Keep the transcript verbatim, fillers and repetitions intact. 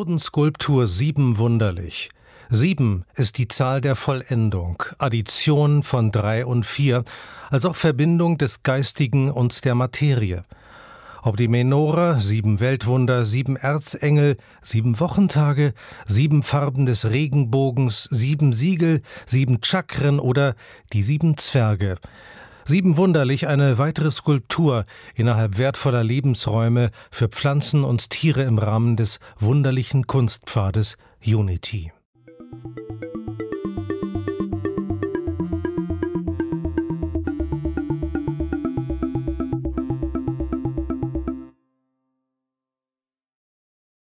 Bodenskulptur Sieben wunderlich. Sieben ist die Zahl der Vollendung, Addition von drei und vier, als auch Verbindung des Geistigen und der Materie. Ob die Menora, sieben Weltwunder, sieben Erzengel, sieben Wochentage, sieben Farben des Regenbogens, sieben Siegel, sieben Chakren oder die sieben Zwerge. Sieben wunderlich, eine weitere Skulptur innerhalb wertvoller Lebensräume für Pflanzen und Tiere im Rahmen des wunderlichen Kunstpfades Unity.